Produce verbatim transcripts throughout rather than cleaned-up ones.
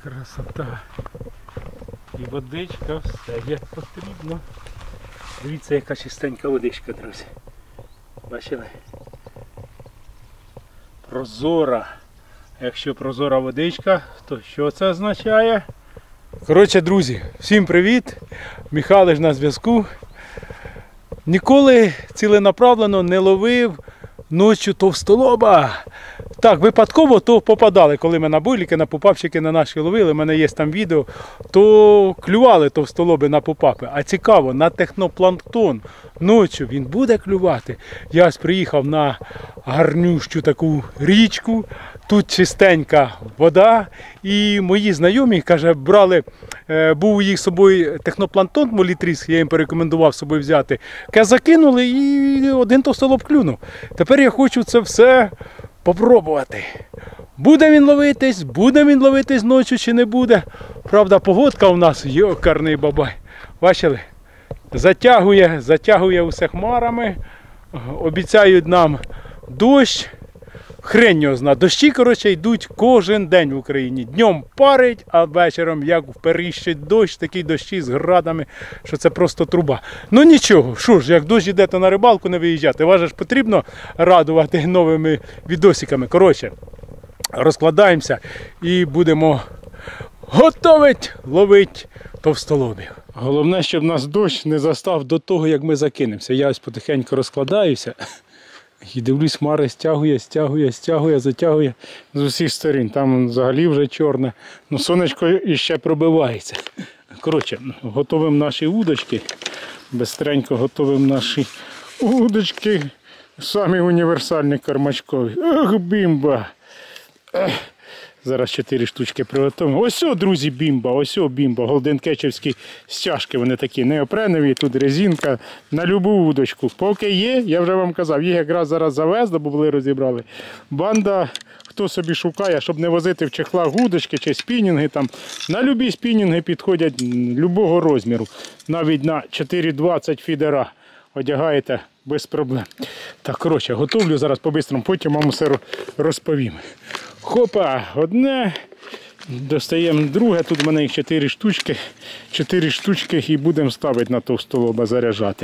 Красота. І водичка, все як потрібно. Дивіться, яка чистенька водичка, друзі. Бачили? Прозора. Якщо прозора водичка, то що це означає? Коротше, друзі, всім привіт! Михайлович на зв'язку. Ніколи ціленаправлено не ловив ночі товстолоба. Так, випадково то попадали, коли ми на буйліки, на попапчики на наші ловили, в мене є там відео, то клювали товстолоби на попапи. А цікаво, на технопланктон ночі він буде клювати. Я ось приїхав на гарнющу таку річку, тут чистенька вода, і мої знайомі, каже, брали, був у їх з собою технопланктон молітріс, я їм порекомендував з собою взяти, каже, закинули і один товстолоб клюнув. Тепер я хочу це все попробувати. Буде він ловитись, буде він ловитись ночі чи не буде. Правда, погодка у нас, йокарний бабай. Бачили? Затягує, затягує усе хмарами. Обіцяють нам дощ. Хрень його зна. Дощі, коротше, йдуть кожен день в Україні. Днем парить, а вечором як вперіщить дощ, такі дощі з градами, що це просто труба. Ну нічого, що ж, як дощ йде, то на рибалку не виїжджати. Вас ж потрібно радувати новими відосиками. Коротше, розкладаємося і будемо готовити ловити товстолобів. Головне, щоб нас дощ не застав до того, як ми закинемося. Я ось потихеньку розкладаюся. І дивлюсь, хмари стягує, стягує, стягує, затягує з усіх сторін. Там взагалі вже чорне. Ну, сонечко іще пробивається. Коротше, готуємо наші удочки. Бистренько готуємо наші удочки. Самі універсальні кормачкові. Ох, бімба! Ех. Зараз чотири штучки приготуємо. Ось о, друзі, бімба, ось о, бімба. Голденкетчевські стяжки, вони такі неопренові, тут резинка на любу удочку. Поки є, я вже вам казав, їх якраз зараз завезли, бо були розібрали. Банда, хто собі шукає, щоб не возити в чехлах удочки чи спінінги, там, на любі спінінги підходять любого розміру. Навіть на чотири двадцять фідера одягаєте без проблем. Так, коротше, готовлю зараз по-бистрому, потім вам усе розповім. Хопа, одне, достаємо друге, тут в мене їх чотири штучки, чотири штучки і будемо ставити на товстолоба, заряджати.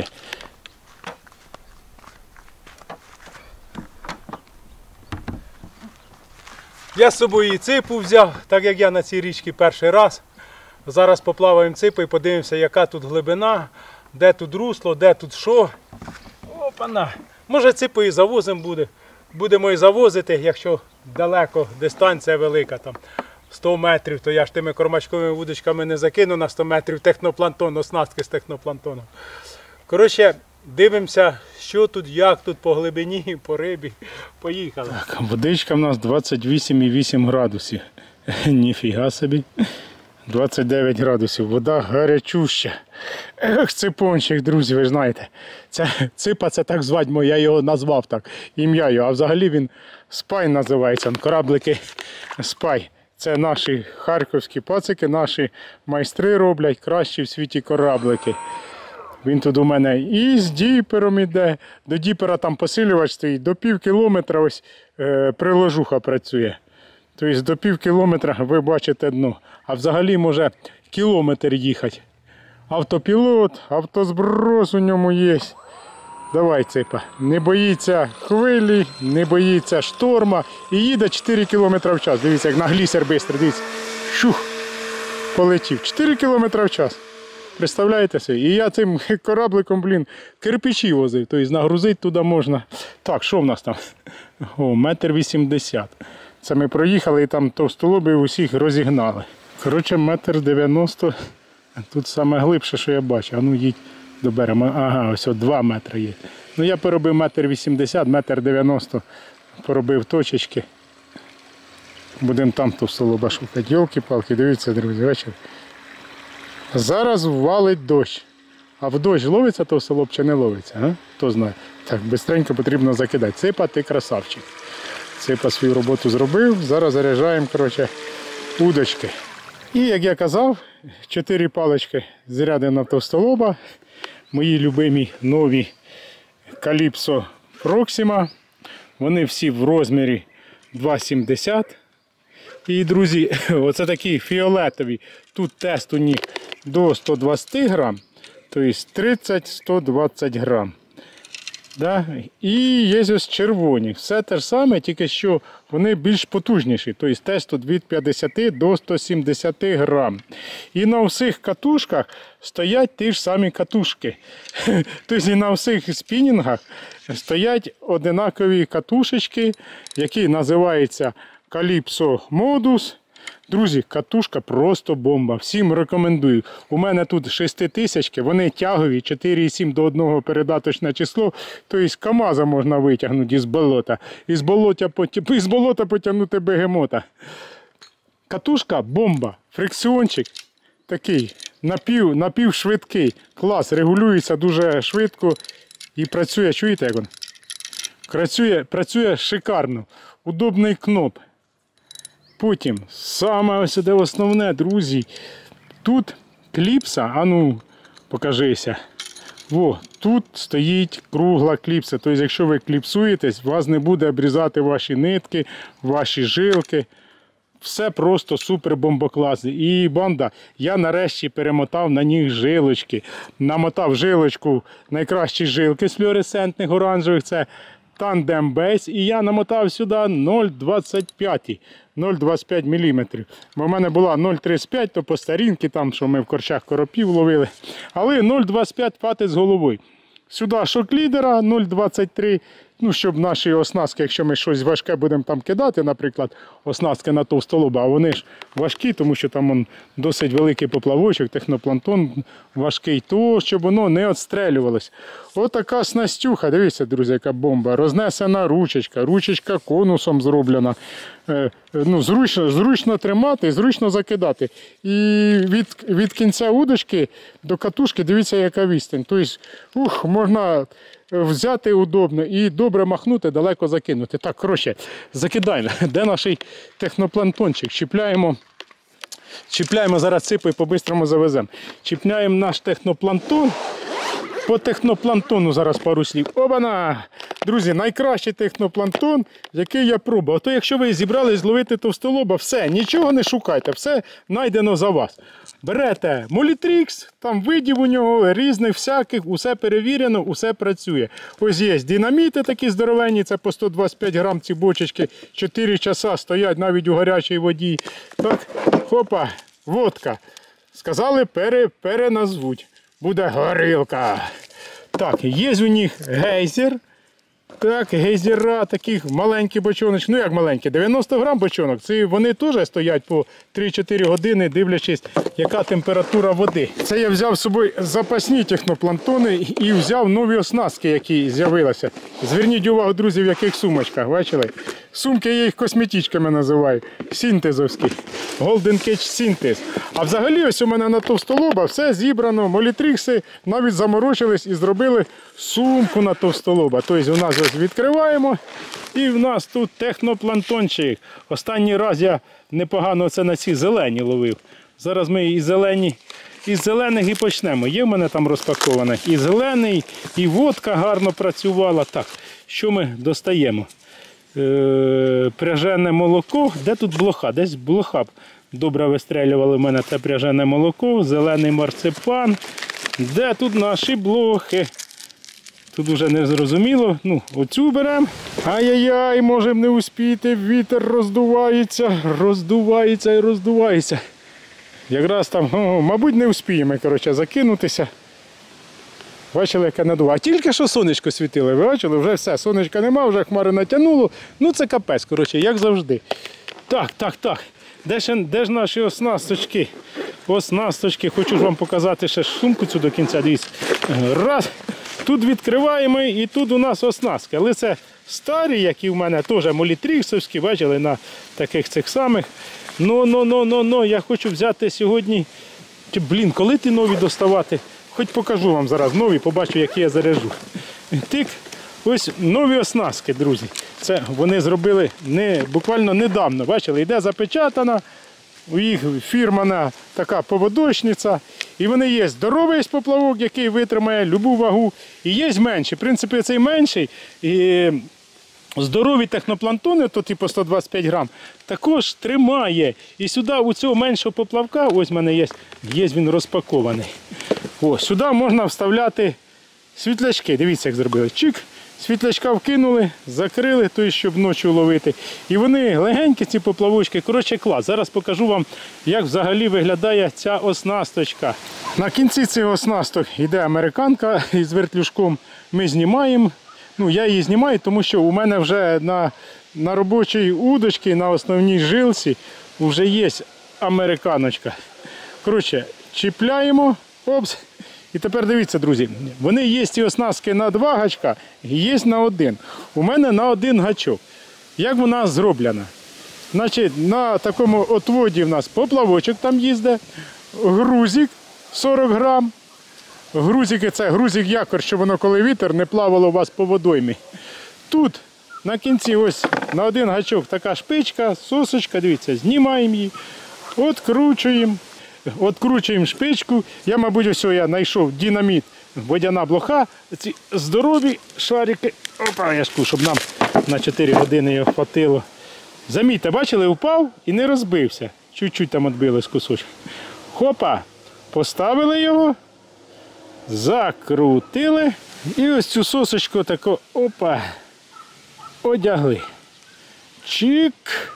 Я з собою і ципу взяв, так як я на цій річці перший раз. Зараз поплаваємо ципу і подивимося, яка тут глибина, де тут русло, де тут що. Опана, може ципу і завозимо буде. Будемо і завозити, якщо далеко, дистанція велика, там сто метрів, то я ж тими кормачковими вудочками не закину на сто метрів технопланктон, оснастки з технопланктоном. Коротше, дивимося, що тут, як тут по глибині, по рибі. Поїхали. Так, водичка в нас двадцять вісім і вісім градусів. Ніфіга собі. двадцять дев'ять градусів, вода гарячуща. Ех, ципончик, друзі, ви ж знаєте. Це, ципа це так звать, я його назвав так, ім'я його. А взагалі він спай називається, кораблики спай. Це наші харківські пацики, наші майстри роблять кращі в світі кораблики. Він тут у мене і з діпером іде, до діпера там посилювач стоїть, до пів кілометра ось е, приложуха працює. Тобто до пів кілометра ви бачите дно. А взагалі може кілометр їхати. Автопілот, автозброс у ньому є. Давай, ципа. Не боїться хвилі, не боїться шторма. І їде чотири кілометри в час. Дивіться, як на глісер швидко, дивіться. Шух, полетів. чотири кілометри в час. Представляєте собі? І я цим корабликом, блін, кирпичі возив. Тобто нагрузити туди можна. Так, що в нас там? О, метр вісімдесят. Це ми проїхали і там товстолобів усіх розігнали. Коротше, метр дев'яносто. Тут саме глибше, що я бачу. А ну їдь до берега. Ага, ось от два метри є. Ну я поробив метр вісімдесят, метр дев'яносто. Поробив точечки. Будемо там товстолоба шукати. Йолки-палки, дивіться, друзі, бачите. Зараз валить дощ. А в дощ ловиться товстолоб чи не ловиться? А? Хто знає. Так, швидко потрібно закидати. Ципа, ти красавчик. Ципа свою роботу зробив, зараз заряджаємо, коротше, удочки. І, як я казав, чотири палички заряди на товстолоба. Мої любимі нові Calypso Proxima. Вони всі в розмірі два сімдесят. І, друзі, оце такі фіолетові. Тут тест у них до ста двадцяти грам, тобто тридцять - сто двадцять грам. Да? І є ось червоні. Все те ж саме, тільки що вони більш потужніші. Тобто тесту від п'ятдесяти до ста сімдесяти грам. І на всіх катушках стоять ті ж самі катушки. Тобто і на всіх спінінгах стоять одинакові катушечки, які називаються Calypso Modus. Друзі, катушка просто бомба. Всім рекомендую. У мене тут шеститисячки, вони тягові, чотири і сім до одного передаточне число. Тобто КамАЗа можна витягнути із болота. Із болота, із болота потягнути бегемота. Катушка бомба. Фрикціончик такий, напів, напівшвидкий. Клас, регулюється дуже швидко і працює, чуєте як він? Працює, працює шикарно. Удобний кноп. Потім, саме ось де основне, друзі, тут кліпса, а ну, покажися. Во, тут стоїть кругла кліпса. Тобто, якщо ви кліпсуєтесь, вас не буде обрізати ваші нитки, ваші жилки. Все просто супер бомбокласне. І банда, я нарешті перемотав на них жилочки. Намотав жилочку, найкращі жилки з флуоресцентних оранжевих, це Tandem Base, і я намотав сюди нуль двадцять п'ять міліметрів. Бо в мене була нуль тридцять п'ять, то по старінки, там, що ми в корчах коропів ловили. Але нуль двадцять п'ять фати з головою. Сюди шок-лідера нуль двадцять три, ну, щоб наші оснастки, якщо ми щось важке будемо там кидати, наприклад, оснастки на товстолоба, а вони ж важкі, тому що там он, досить великий поплавочок, технопланктон важкий, то щоб воно не відстрелювалось. Отака снастюха, дивіться, друзі, яка бомба. Рознесена ручечка, ручечка конусом зроблена. Е, ну, зручно, зручно тримати, зручно закидати. І від, від кінця удочки до катушки, дивіться, яка відстань. Тобто, ух, можна взяти удобно і добре махнути, далеко закинути. Так, коротше, закидаємо. Де наш технопланктончик? Чіпляємо, чіпляємо зараз ципу і по-бистрому завеземо. Чіпляємо наш технопланктон. По технопланктону зараз пару слів. Обана! Друзі, найкращий технопланктон, який я пробував. То якщо ви зібрались зловити товстолоба, все, нічого не шукайте, все знайдено за вас. Берете Молітрікс, там видів у нього різних всяких, усе перевірено, усе працює. Ось є динаміти такі здоровенні, це по сто двадцять п'ять грам ці бочечки, чотири часа стоять навіть у гарячій воді. Так, хопа, водка. Сказали, пере, переназвуть. Буде горілка. Так, є у них гейзер. Так, гейзера, таких маленький бочонок. Ну як маленький, дев'яносто грам бочонок. Це вони теж стоять по три-чотири години, дивлячись, яка температура води. Це я взяв з собою запасні технопланктони і взяв нові оснастки, які з'явилися. Зверніть увагу, друзі, в яких сумочках, бачили? Сумки я їх косметичками називаю, синтезовські. Golden Catch Synthesize. А взагалі ось у мене на товстолоба все зібрано, молітрікси навіть заморочились і зробили сумку на товстолоба. Тобто у нас ось відкриваємо і в нас тут технопланктончик. Останній раз я непогано це на ці зелені ловив. Зараз ми і зелені, із зелених і почнемо. Є в мене там розпаковане і зелений, і водка гарно працювала. Так, що ми достаємо? Е, пряжене молоко. Де тут блоха? Десь блоха добре вистрелювали в мене те пряжене молоко, зелений марципан. Де тут наші блохи? Тут вже не зрозуміло. Ну, оцю беремо. Ай-яй-яй, можемо не успіти, вітер роздувається, роздувається і роздувається. Якраз там, о, мабуть, не успіємо, коротше, закинутися. Бачили, яке надува. А тільки що сонечко світило, ви бачили? Вже все, сонечка нема, вже хмари натягнуло. Ну це капець, коротше, як завжди. Так, так, так. Де ж, де ж наші оснасточки? Оснасточки. Хочу ж вам показати ще сумку цю до кінця. Дивіться. Раз. Тут відкриваємо і тут у нас оснастки. Але це старі, які в мене теж молітріксовські, бачили, на таких цих самих. Ну, ну, ну, ну, ну, я хочу взяти сьогодні. Блін, коли ти нові доставати? Хоч покажу вам зараз нові, побачу, які я заряджу. Тик, ось нові оснастки, друзі. Це вони зробили не, буквально недавно. Бачили, йде запечатана, у їх фірмана така поводочниця. І вони є здоровий поплавок, який витримає любу вагу. І є менший. В принципі, цей менший. І здорові технопланктони, то типу сто двадцять п'ять грам, також тримає. І сюди у цього меншого поплавка, ось в мене є, є він розпакований. О, сюди можна вставляти світлячки. Дивіться, як зробили. Чик, світлячка вкинули, закрили, то щоб ночі ловити. І вони легенькі, ці поплавочки. Коротше, клас. Зараз покажу вам, як взагалі виглядає ця оснасточка. На кінці цих оснасток йде американка із вертлюжком. Ми знімаємо. Ну, я її знімаю, тому що у мене вже на, на робочій удочці, на основній жилці, вже є американочка. Коротше, чіпляємо. Опс. І тепер дивіться, друзі, вони є ці оснастки на два гачка, є на один. У мене на один гачок. Як вона зроблена? Значить, на такому отводі в нас поплавочок там їздить, грузик сорок грам. Грузики це грузик якор, щоб воно коли вітер не плавало у вас по водоймі. Тут на кінці ось на один гачок така шпичка, сосочка, дивіться, знімаємо її, откручуємо. Откручуємо шпичку. Я, мабуть, ось я знайшов динаміт, водяна блоха. Ці здорові шарики. Опа, я шку, щоб нам на чотири години його хватило. Замітьте, бачили, впав і не розбився. Чуть-чуть там відбилось кусочок. Хопа, поставили його, закрутили і ось цю сосочку тако, опа, одягли. Чик.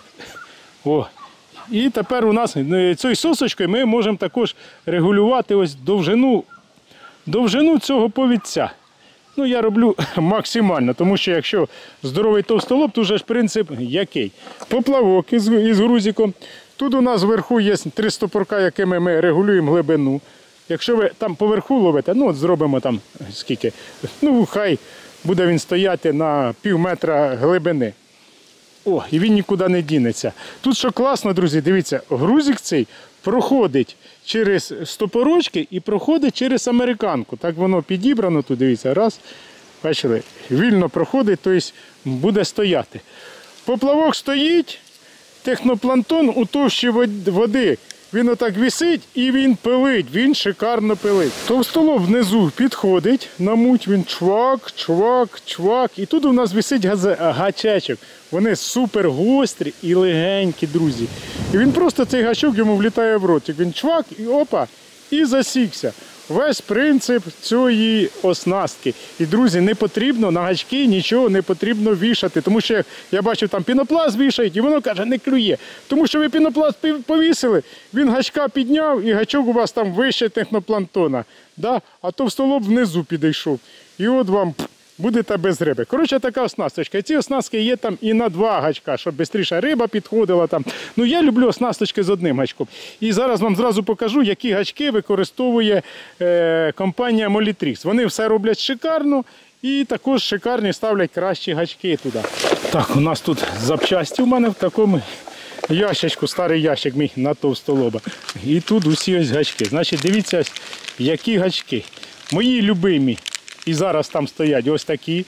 О. І тепер у нас цією сосочкою ми можемо також регулювати ось довжину, довжину цього повідця. Ну, я роблю максимально, тому що якщо здоровий товстолоб, то вже ж принцип який? Поплавок із, із грузиком. Тут у нас вверху є три стопорка, якими ми регулюємо глибину. Якщо ви там поверху ловите, ну от зробимо там скільки, ну хай буде він стояти на пів метра глибини. О, і він нікуди не дінеться. Тут що класно, друзі, дивіться, грузик цей проходить через стопорочки і проходить через американку. Так воно підібрано тут, дивіться, раз, бачили, вільно проходить, тобто буде стояти. Поплавок стоїть, технопланктон у товщі води. Він отак висить і він пилить, він шикарно пилить. Товстолоб внизу підходить на муть, він чвак, чвак, чвак. І тут у нас висить гачечок. Вони супер гострі і легенькі, друзі. І він просто, цей гачок йому влітає в ротик. Він чвак і опа, і засікся. Весь принцип цієї оснастки. І, друзі, не потрібно на гачки нічого не потрібно вішати. Тому що я бачив, там пінопласт вішають, і воно каже, не клює. Тому що ви пінопласт повісили, він гачка підняв, і гачок у вас там вище технопланктона. Да? А товстолоб внизу підійшов. І от вам будете без риби. Коротше, така оснасточка. І ці оснастки є там і на два гачка, щоб швидше риба підходила там. Ну, я люблю оснасточки з одним гачком. І зараз вам зразу покажу, які гачки використовує е, компанія Molytrix. Вони все роблять шикарно і також шикарні ставлять кращі гачки туди. Так, у нас тут запчасті у мене в такому ящичку, старий ящик мій на товстолоба. І тут усі ось гачки. Значить, дивіться, ось, які гачки. Мої любимі. І зараз там стоять ось такі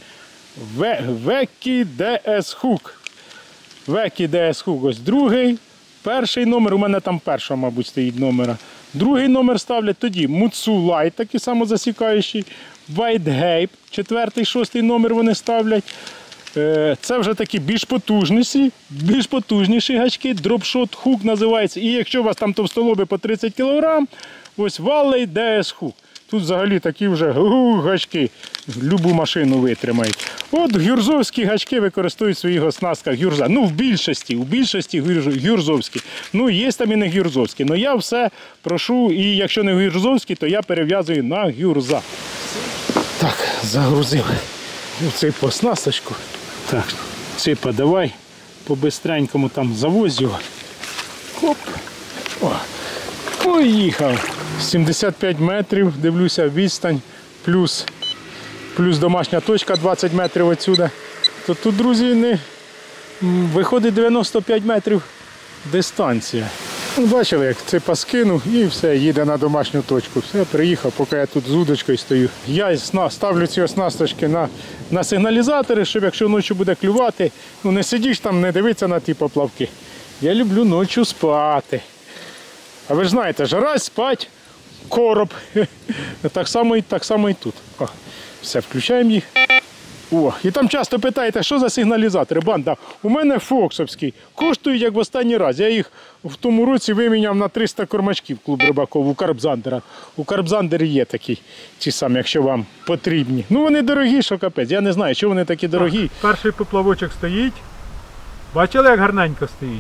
Векі ді ес Hook. Векі ді ес Hook, ось другий, перший номер, у мене там першого, мабуть, стоїть номера. Другий номер ставлять тоді Mutsu Light, такий самозасікаючий, White Gape, четвертий, шостий номер вони ставлять. Це вже такі більш потужніші, більш потужніші гачки, Dropshot Hook називається. І якщо у вас там товстолоби по тридцять кілограм, ось Valley ді ес Hook. Тут взагалі такі вже гу, гачки, любу машину витримають. От гюрзовські гачки використовують в своїх оснастках гюрза. Ну, в більшості, в більшості гюрзовські. Ну, є там і не гюрзовські. Але я все прошу, і якщо не гюрзовські, то я перев'язую на гюрза. Так, загрузив цей оснасточку. Так, ципа, давай по-бистренькому там завозь його. Хоп. О, поїхав. сімдесят п'ять метрів, дивлюся, відстань, плюс, плюс домашня точка двадцять метрів відсюди. То тут, друзі, не виходить дев'яносто п'ять метрів дистанція. Ну, бачили, як ципа скинув і все, їде на домашню точку. Все, приїхав, поки я тут з удочкою стою. Я ставлю ці оснасточки на, на сигналізатори, щоб якщо ночі буде клювати, ну не сидиш там, не дивитися на ті поплавки. Я люблю ночі спати. А ви ж знаєте, жара, спать, короб. Так само і, так само і тут. О, все, включаємо їх. О, і там часто питаєте, що за сигналізатори? Банда, у мене фоксовський. Коштують, як в останній раз. Я їх в тому році виміняв на триста кормачків клуб рибаков у Карбзандера. У Карбзандері є такі, ті самі, якщо вам потрібні. Ну вони дорогі, що капець. Я не знаю, що вони такі дорогі. Так, перший поплавочок стоїть. Бачили, як гарненько стоїть?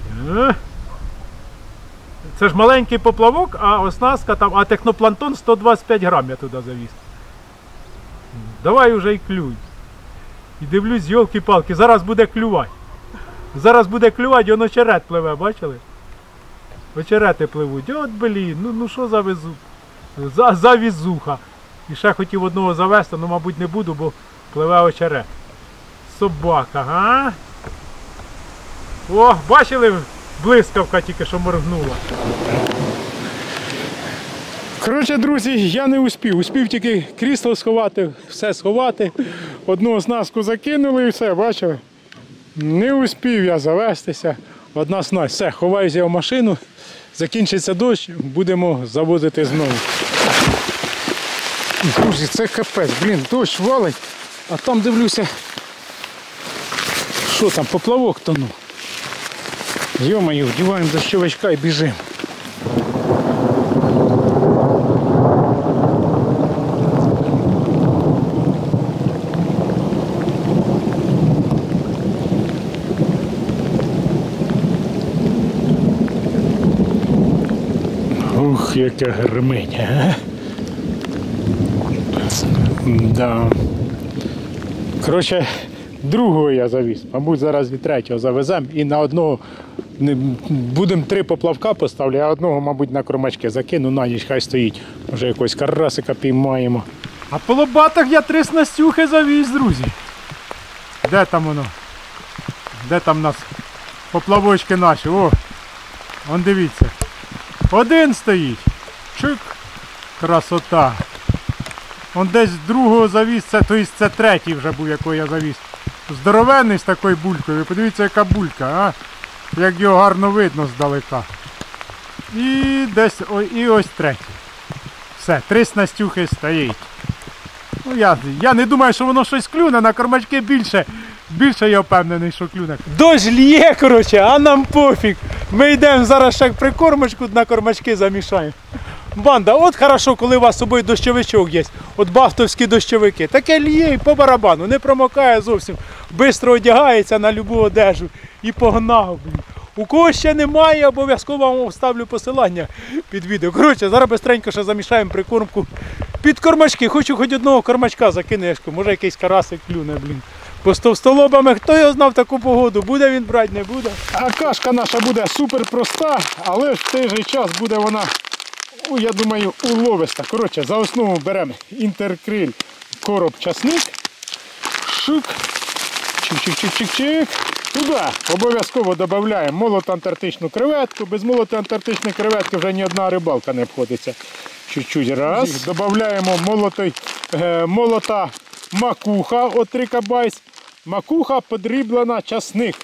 Це ж маленький поплавок, а оснастка там, а технопланктон сто двадцять п'ять грам я туди завіз. Давай уже і клюй. І дивлюсь, йолки-палки, зараз буде клювати. Зараз буде клювати, воно очерет пливе, бачили? Очерети пливуть. От, блін, ну, ну що за везу? За, за візуха. І ще хотів одного завести, але, мабуть, не буду, бо пливе очерет. Собака, га? О, бачили? Блискавка тільки що моргнула. Коротше, друзі, я не успів. Успів тільки крісло сховати, все сховати. Одну оснастку закинули і все, бачили? Не успів я завестися. Одна снасть. Все, ховаюся я в машину. Закінчиться дощ, будемо завозити знову. Друзі, це капець. Блін, дощ валить. А там дивлюся, що там, поплавок тонув. Йо-моє, вдіваємо дощовичка і біжимо. Ух, яка гримить, а? Да. Коротше, другого я завіз. Мабуть, зараз від третього завеземо і на одного будемо три поплавка поставлю, а одного, мабуть, на кормачки закину, на ніч хай стоїть. Може якогось карасика піймаємо. А по лопатах я три снастюхи завіз, друзі. Де там воно? Де там у нас поплавочки наші? О, вон дивіться. Один стоїть. Чик. Красота. Он десь другого завіз, це, то є це третій вже був, який я завіз. Здоровенний з такою булькою. Ви подивіться, яка булька, а? Як його гарно видно здалека. І десь, о, і ось третій. Все, три снастюхи стоїть. Ну я, я не думаю, що воно щось клюне, на кормачки більше. Більше я впевнений, що клюне. Дощ лє, коротше, а нам пофіг. Ми йдемо зараз ще прикормочку на кормачки замішаємо. Банда, от хорошо, коли у вас з собою дощовичок є. От бахтовські дощовики. Таке лє і по барабану, не промокає зовсім. Бистро одягається на любу одежу. І погнав. У кого ще немає, обов'язково вам вставлю посилання під відео. Коротше, зараз бистренько ще замішаємо прикормку під кормачки. Хочу хоч одного кормачка закинешку, може якийсь карасик клюне, блін. Бо з товстолобами, хто його знав таку погоду, буде він брати, не буде. А кашка наша буде супер проста, але в той же час буде вона, ну, я думаю, уловиста. Коротше, за основу беремо інтеркриль, короб, часник, шик, чик-чик-чик-чик-чик. Туди обов'язково додаємо молоту антарктичну креветку. Без молота антарктичної креветки вже ні одна рибалка не обходиться. Чуть-чуть раз. Додаємо молотой, е, молота макуха от Трикабайс. Макуха подріблена, часник.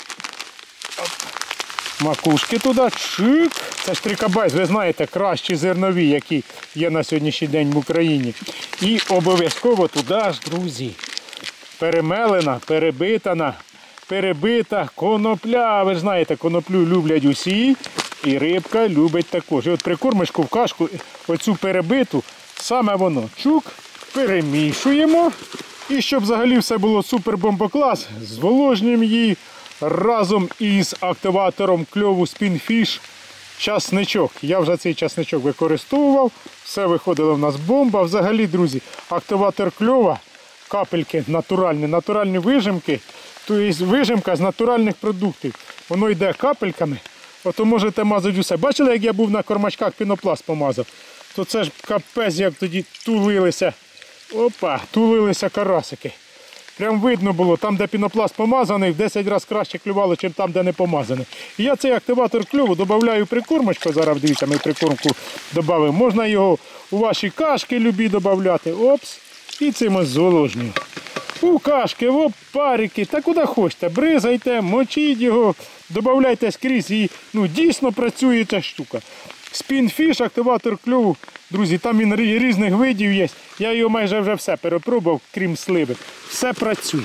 Макушки туди, чик. Це ж Трикабайс, ви знаєте, кращі зернові, які є на сьогоднішній день в Україні. І обов'язково туди ж, друзі, перемелена, перебитана, перебита конопля. Ви ж знаєте, коноплю люблять усі. І рибка любить також. І от прикормочку в кашку, оцю перебиту, саме воно. Чук, перемішуємо. І щоб взагалі все було супер бомбоклас, зволожнюємо її разом із активатором кльову Spinfish часничок. Я вже цей часничок використовував, все виходило в нас бомба. Взагалі, друзі, активатор кльова, капельки натуральні, натуральні вижимки, тобто вижимка з натуральних продуктів. Воно йде капельками, ото можете мазати усе. Бачили, як я був на кормачках пінопласт помазав? То це ж капець, як тоді тулилися. Опа, тулилися карасики. Прям видно було, там, де пінопласт помазаний, в десять разів краще клювало, ніж там, де не помазаний. І я цей активатор кльову додаю прикормочку, зараз дивіться, ми прикормку додаємо. Можна його у ваші кашки любі додати. Опс, і цим ось зволожнюю. У кашки, в опарики, та куди хочете, бризайте, мочіть його, додавайте скрізь і ну, дійсно працює ця штука. Spinfish, активатор кльову, друзі, там він різних видів є. Я його майже вже все перепробував, крім сливи. Все працює.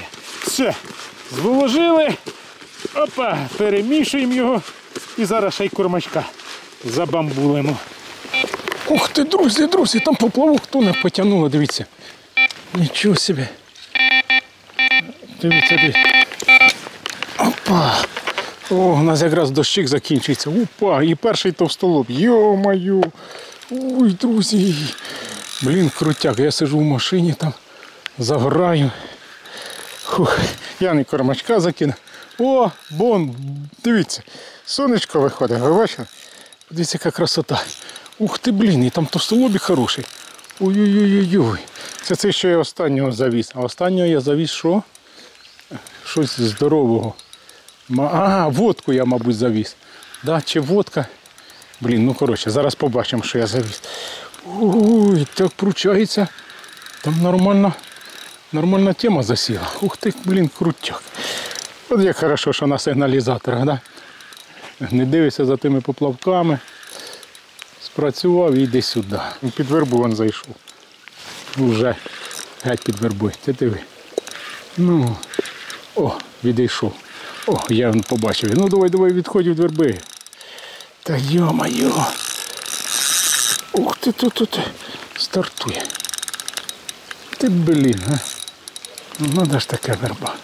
Все, зволожили. Опа, перемішуємо його. І зараз ще й кормачка забамбулимо. Ух ти, друзі, друзі, там поплавок тоне потягнуло, дивіться. Нічого собі. Дивіться, дивіться. Опа. О, у нас якраз дощик закінчується. Опа, і перший товстолоб. Йо-моє. Ой, друзі. Блін, крутяк. Я сиджу в машині там, загораю. Фух. Я не кормачка закину. О, бон, дивіться. Сонечко виходить, ви бачите? Дивіться, яка красота. Ух ти, блін, і там товстолобик хороший. Ой-ой-ой-ой. Це це, що я останнього завіз. А останнього я завіз що? Щось здорового. А, водку я, мабуть, завіз. Да, чи водка? Блін, ну коротше, зараз побачимо, що я завіз. Ой, так пручається. Там нормальна, нормальна тема засіла. Ух ти, блін, крутяк. От як хорошо, що на сигналізаторах, да? Не дивишся за тими поплавками. Спрацював і йди сюди. Під вербу він зайшов. Уже геть під вербою. Це диви. Ну, о, відійшов. О, я він побачив. Ну давай, давай, відходь від верби. Та йо-моє. Ух ти, тут, тут стартує. Ти, блін, а. Ну, де ж така верба.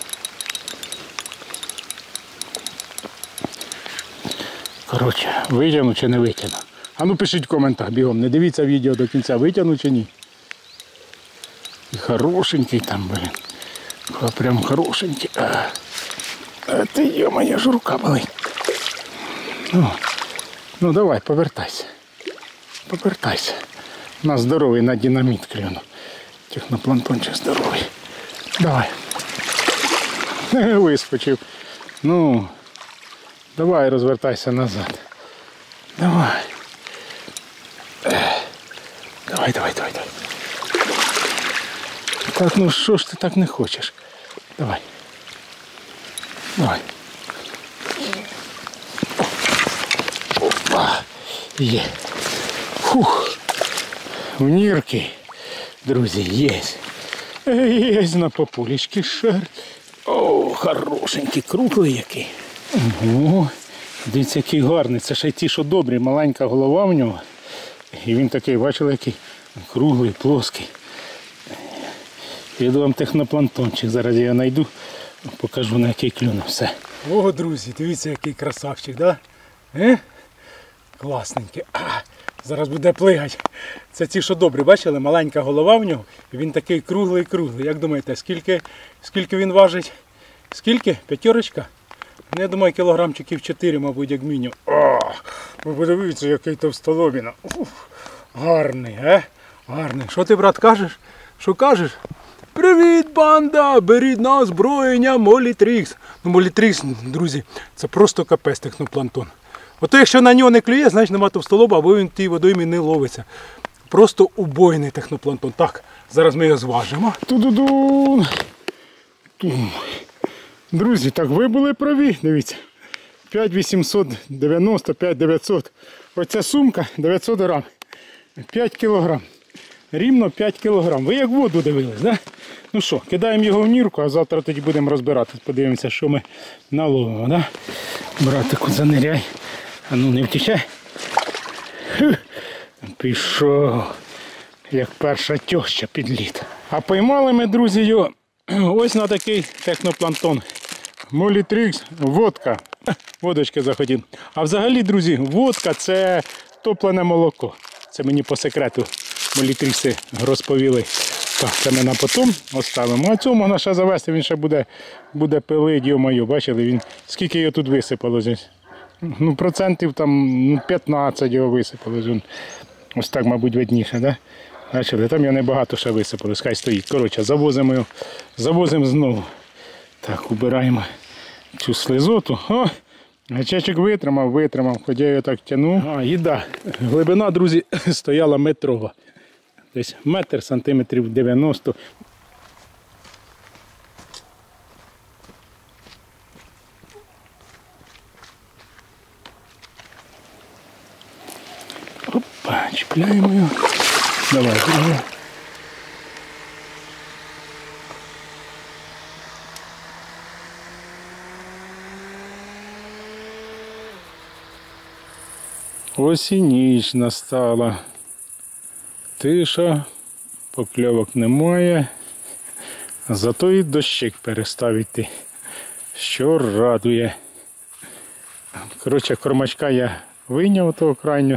Коротше, витягну чи не витягну. А ну пишіть в коментах бігом, не дивіться відео до кінця, витягну чи ні. І хорошенький там, блін. Прям хорошенький. А, а ти, йо-моє, ж рука болить. Ну, ну давай, повертайся. Повертайся. На здоровий, на динаміт клюну. Технопланктончик здоровий. Давай. Вискочив. Ну, давай, розвертайся назад. Давай. Давай, давай, давай, давай. Так, ну що ж ти так не хочеш? Давай. Давай. Опа. Є. Фух. В нірки, друзі, є. Є на популечки шар. О, хорошенький, круглий який. Ого. Дивіться, який гарний. Це ще й ті, що добрі. Маленька голова в нього. І він такий, бачили, який круглий, плоский. Їду вам технопланктончик. Зараз я його знайду, покажу, на який клюнув. Все. О, друзі, дивіться, який красавчик, да? Е? Класненький. А, зараз буде плигати. Це ті, що добрі, бачили? Маленька голова в нього. І він такий круглий-круглий. Як думаєте, скільки, скільки він важить? Скільки? П'ятерочка? Ну, я думаю, кілограмчиків чотири, мабуть, як мінімум. О, ви подивіться, який товстолобіна. Гарний, е? Гарний. Що ти, брат, кажеш? Що кажеш? Привіт, банда! Беріть на озброєння Молітрікс. Ну, Молітрікс, друзі, це просто капець технопланктон. Ото якщо на нього не клює, значить нема товстолоба, або він в тій водоймі не ловиться. Просто убойний технопланктон. Так, зараз ми його зважимо. Ту-ду-ду! Друзі, так ви були праві, дивіться. п'ять вісімсот дев'яносто, п'ять дев'ятсот. Оця сумка дев'ятсот грам. п'ять кілограм. Рівно п'ять кілограм. Ви як воду дивились, да? Ну що, кидаємо його в нірку, а завтра тоді будемо розбиратись. Подивимося, що ми наловимо, да? Братику, заниряй. А ну не втічай. Пішов. Як перша тьоща під лід. А поймали ми, друзі, його ось на такий технопланктон. Молітрікс, водка. Водочки заходів. А взагалі, друзі, водка – це топлене молоко. Це мені по секрету молітрікси розповіли. Так, це ми на потім оставимо. А цього можна ще завести, він ще буде, буде пилить, йо-моє. Бачили, він, скільки його тут висипалося? Ну, процентів там п'ятнадцять його висипалося. Ось так, мабуть, видніше, да? Бачили, там його небагато ще висипалось, хай стоїть. Коротше, завозимо його, завозимо знову. Так, убираємо цю слизоту. О, гачечок витримав, витримав, хоч я його так тягнув. А, їда. Глибина, друзі, стояла метрова. Десь метр, сантиметрів дев'яносто. Опа, чіпляємо його. Давай, друге. Ось і ніч настала. Тиша, покльовок немає. Зато і дощик перестав йти, що радує. Коротше, кормачка я вийняв того крайнього.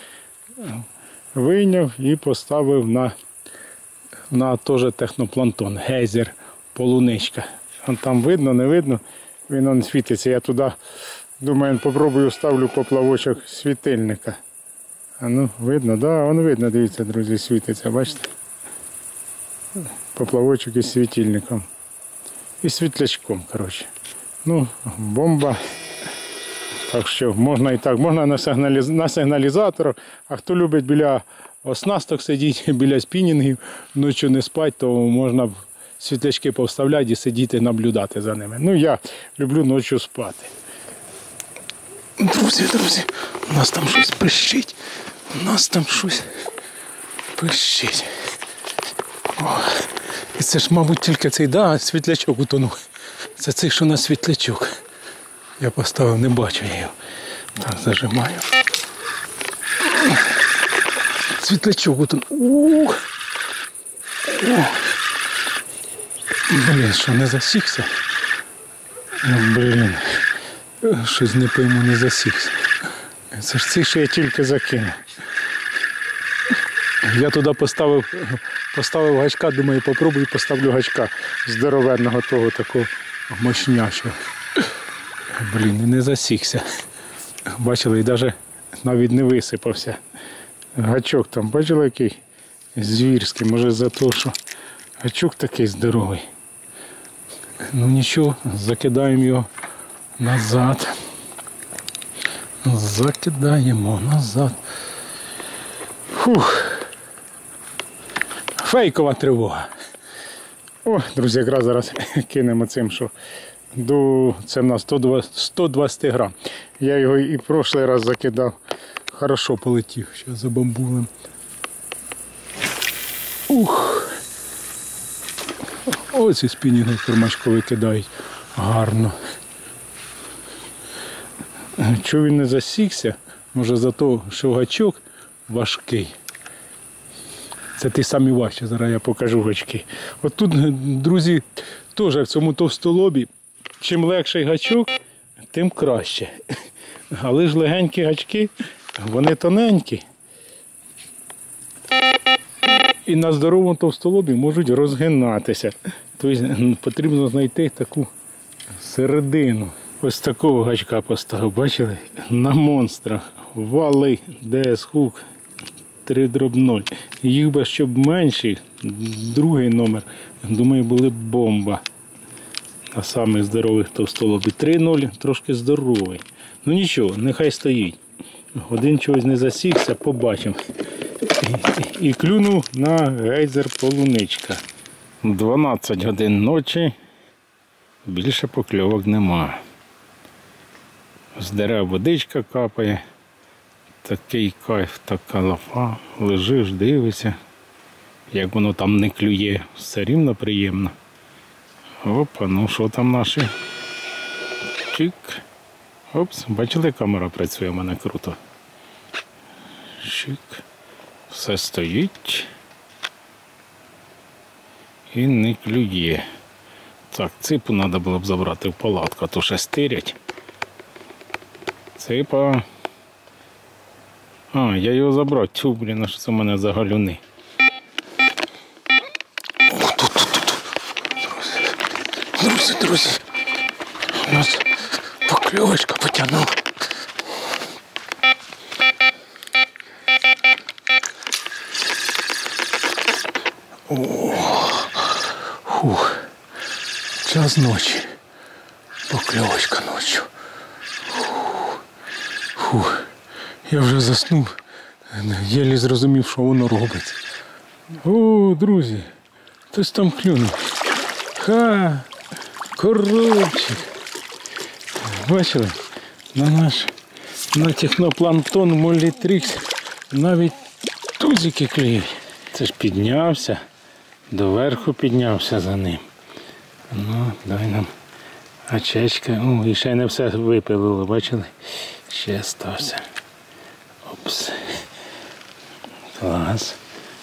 Вийняв і поставив на, на теж технопланктон, гейзер, полуничка. Вон там видно, не видно, він он світиться. Я туди, думаю, попробую ставлю поплавочок світильника. А ну, видно, да, воно видно, дивіться, друзі, світиться, бачите? Поплавочок із світильником. І світлячком, коротше. Ну, бомба. Так що можна і так, можна на, сигналіз... на сигналізаторах, а хто любить біля оснасток сидіти, біля спінінгів, ночі не спать, то можна світлячки повставляти і сидіти, наблюдати за ними. Ну, я люблю ночі спати. Друзі, друзі, у нас там щось пищить. У нас там щось пищить. О, і це ж, мабуть, тільки цей, да, світлячок утонув. Це цей, що на світлячок. Я поставив, не бачу я його. Так, зажимаю. Світлячок утонув. Ух! Блін, що, не засікся? Блін. Щось не пойму, не засікся. Це ж цей, що я тільки закинув. Я туди поставив, поставив гачка, думаю, попробую поставлю гачка здоровенного того, такого мощняшого. Блін, і не засікся. Бачили, і навіть навіть не висипався. Гачок там, бачили, який звірський, може за те, що гачок такий здоровий. Ну нічого, закидаємо його назад. Закидаємо назад. Фух. Фейкова тривога. О, друзі, якраз зараз кинемо цим, що до, це в нас сто двадцять грам. Я його і прошлий раз закидав. Хорошо полетів. Зараз за бамбулем. Ух. Ось і спінінги кормачко викидають. Гарно. Чого він не засікся? Може за те, що гачок важкий. Це ті самі важчі, зараз я покажу гачки. От тут, друзі, теж в цьому товстолобі, чим легший гачок, тим краще. Але ж легенькі гачки, вони тоненькі. І на здоровому товстолобі можуть розгинатися. Тобто потрібно знайти таку середину. Ось такого гачка поставив, бачили? На монстрах. Вали ді ес Hook три нуль. Їх би, щоб менші, другий номер, думаю, були б бомба. На самих здорових товстолобі. три нуль трошки здоровий. Ну нічого, нехай стоїть. Один чогось не засікся, побачимо. І, і клюнув на гейзер полуничка. дванадцять годин ночі, більше покльовок нема. З дерев водичка капає. Такий кайф, така лафа. Лежиш, дивишся, як воно там не клює. Все рівно приємно. Опа, ну що там наші? Чик. Опс, бачили, камера працює, в мене круто. Чик. Все стоїть. І не клює. Так, ципу треба було б забрати в палатку, а то ще стирять. Ципа. А, я його забрав. Тю, блін, а що це в мене за галюни. О, тут, тут, тут. Друзі, друзі, друзі. У нас покльовочка потягнула. О, фух. Час ночі. Покльовочка ночі. Фух. Фух. Я вже заснув, єлі зрозумів, що воно робить. О, друзі, хтось там клюнув. Ха, коробчик. Бачили? На наш, на технопланктон Молітрікс навіть тузики клюють. Це ж піднявся, доверху піднявся за ним. Ну, дай нам очечка. О, і ще не все випилило, бачили? Ще стався. Опс. Клас.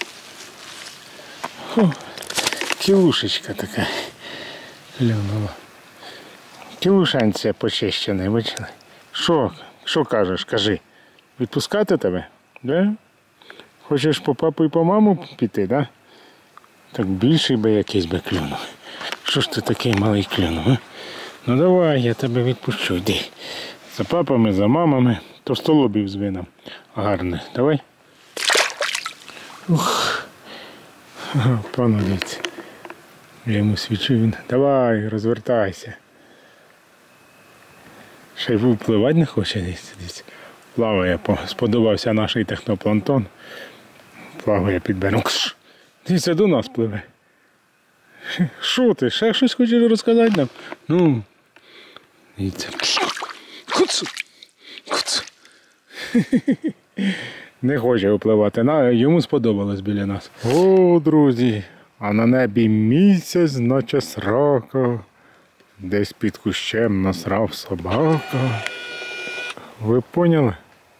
О, кілушечка така клюнула. Кілушанця почищений, бачили? Що? Що кажеш? Кажи. Відпускати тебе? Да? Хочеш по папу і по маму піти, да? Так більший би якийсь би клюнув. Що ж ти такий малий клюнув, а? Ну давай, я тебе відпущу, йди. За папами, за мамами. Товстолобів зви нам. Гарне. Давай. Ух. Панудець. Я йому свічу, він. Давай, розвертайся. Ще й впливати не хоче десь. десь. Плаває, сподобався наш технопланктон. Плаває під берегом. Дивіться, до нас пливе. Що ти? Ще щось хочеш розказати нам? Ну. Дивіться. Хуц! Хуц! Не хоче впливати. Йому сподобалось біля нас. О, друзі! А на небі місяць, наче срака. Десь під кущем насрав собака. Ви поняли?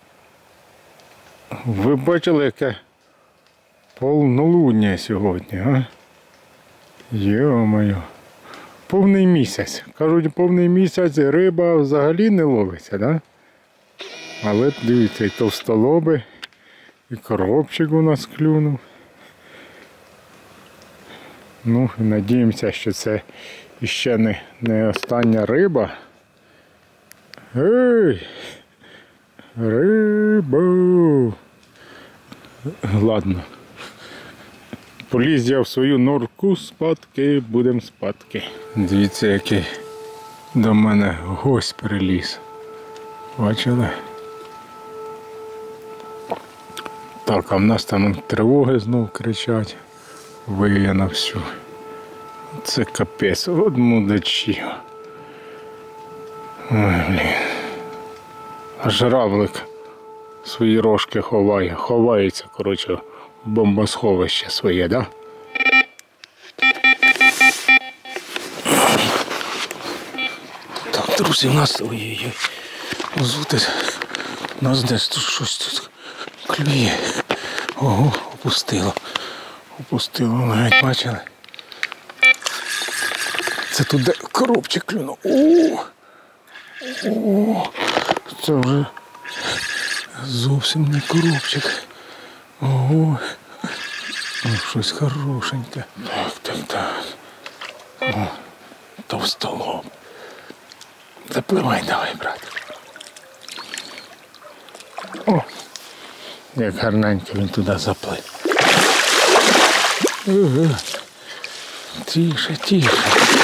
Ви бачили, яке повнолуння сьогодні, а? Йо-моє. Повний місяць. Кажуть, повний місяць риба взагалі не ловиться, да? Але дивіться, і товстолоби, і коробчик у нас клюнув. Ну, і надіємося, що це іще не, не остання риба. Ей! Рибу! Ладно. Поліз я в свою норку спадки, будемо спадки. Дивіться, який до мене гость приліз. Бачили? Так, а в нас там тривоги знов кричать. Виє на всю. Це капець, от мудачі. Ой, блін. Аж равлик свої рожки ховає. Ховається, коротше, в бомбосховище своє, да? Так, друзі, у нас... Ой-ой-ой. Зути. У нас десь тут щось тут клює. Ого, опустило. Опустило, навіть бачили. Це тут де коробчик клюнув. О! О! Це вже зовсім не коробчик. Ого! О, щось хорошеньке. Так, так, так. О, товстолоб. Запливай давай, брат. О! Як гарненько він туди заплив. Ага. Тише, тише.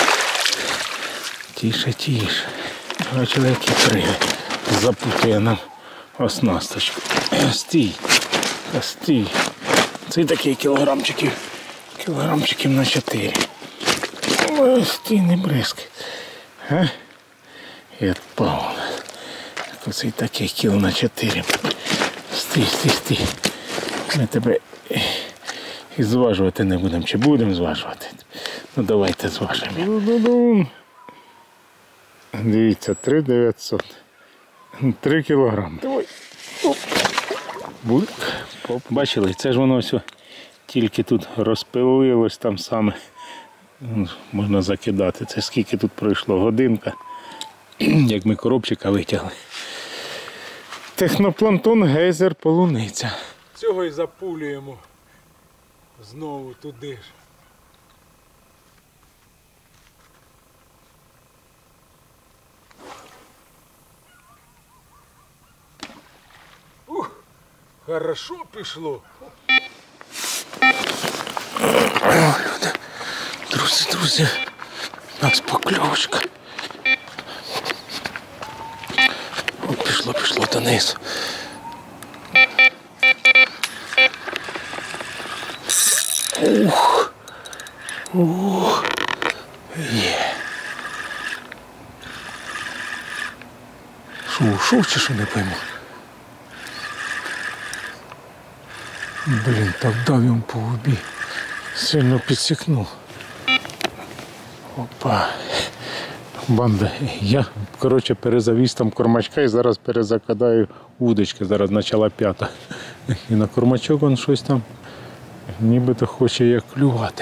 Тише, тише. Бачили, які криги. Запутує нам оснасточку. Стій. Стій. Це такий кілограмчиків. Кілограмчиків на чотири. Ой, стій, не бризк. А? І відпав. Оцей такий кіл на чотири. Стій, стій, стій. Ми тебе і зважувати не будемо. Чи будемо зважувати? Ну давайте зважимо. Дивіться, три дев'ятсот. три кілограми. Давай. Оп. Оп. Бачили, це ж воно все тільки тут розпилилось там саме. Можна закидати. Це скільки тут пройшло? Годинка. Як ми коробчика витягли. Технопланктон, гейзер, полуниця. Цього і запулюємо знову туди ж. Ух, хорошо пішло. О, люди, друзі, друзі, у нас покльовочка. О, пішло, пішло донизу. Ух, ух, є. Шо, ушов чи що, не пойму? Блін, так дав йому по губі. Сильно підсікнув. Опа. Банда. Я, коротше, перезавіз там кормачка і зараз перезакидаю вудочки. Зараз почала п'ята. І на кормачок він щось там нібито хоче як клювати.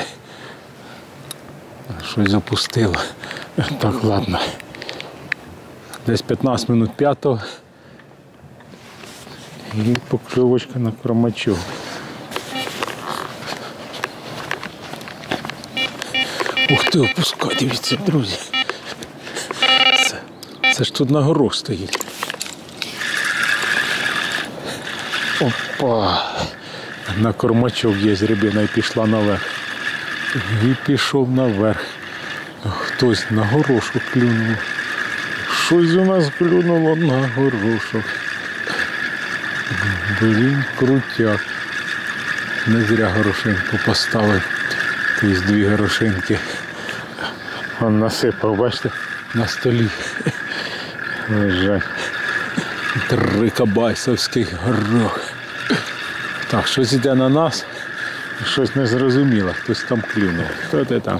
Щось запустило. Так, ладно. Десь п'ятнадцять минут п'ятого. І покльовочка на кормачок. Ух ти, опускай, дивіться, друзі. Це, це ж тут на горох стоїть. Опа! На кормачок є рибина і пішла наверх. І пішов наверх. Хтось на горошок клюнув. Щось у нас клюнуло на горошок. Блін, крутяк. Не зря горошинку поставив. Тобто дві горошинки. Он насипав, бачите, на столі. Лежать. Трикабайсовський горох. Так, щось йде на нас. Щось незрозуміло. Хтось там клюнув. Хто ти там?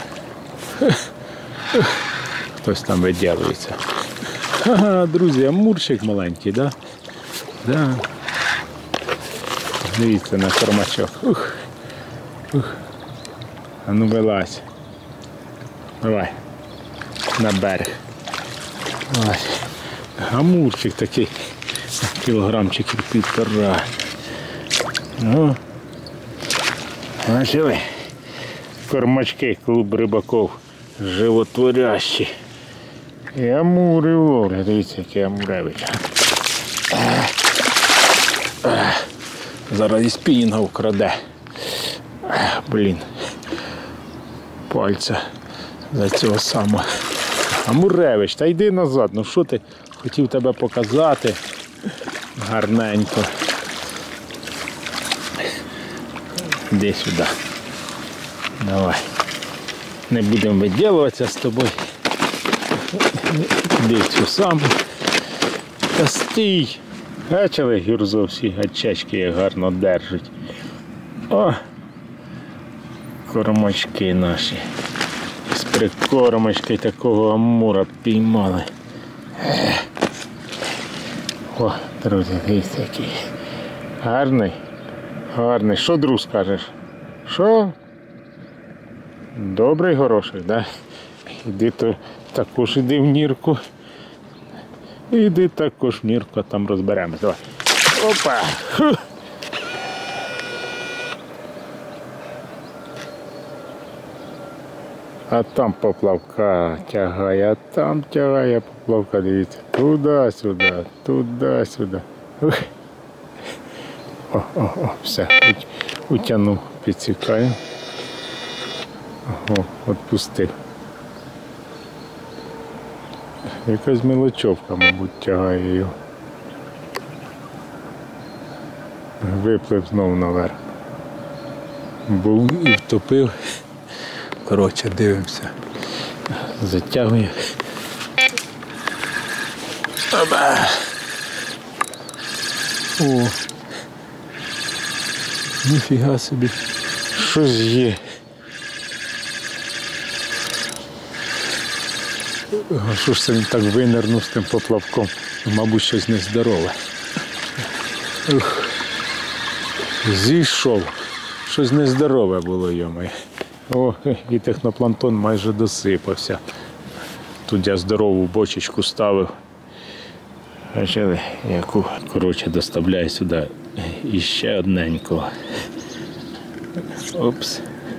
Хтось там виділюється. Ага, друзі, амурчик маленький, да? Да. Дивіться на кормачок. Ух. Ух. А ну вилазь. Давай. На берег. Ось. Амурчик такий. Кілограмчиків півтора. Ну. Бачили? Кормачки, клуб рибаків. Животворящі. І амури ловлять. Дивіться, які амуревичі. Зараз і спінінга вкраде. Блін. Пальця за цього самого. Амуревич, та йди назад. Ну що ти? Хотів тебе показати. Гарненько. Іди сюди. Давай. Не будемо виділуватися з тобою. Іди цю саму. Та стій. Бачили, гюрзо всі гачечки як гарно держать. О! Кормачки наші. З прикормочки такого амура піймали. О, друзі, дивіться який. Гарний. Гарний. Що, друг, скажеш? Що? Добрий горошок, да? Іди то також іди в нірку. Іди також в нірку, а там розберемось. Давай. Опа! Фу. А там поплавка тягає, а там тягає поплавка, дивіться. Туди-сюди, туди-сюди. О, о, о, все, утягнув, підсікаю. О, відпустив. Якась мелочовка, мабуть, тягає його. Виплив знову наверх. Був і втопив. Коротше, дивимося. Затягує. Оба! О! Ніфіга собі. Щось є. А що ж це він так винирнув з тим поплавком? Мабуть, щось нездорове. Ух. Зійшов. Щось нездорове було, йомай. О, і технопланктон майже досипався. Тут я здорову бочечку ставив. Бачили, яку, коротше, доставляю сюди іще одненького. Опс.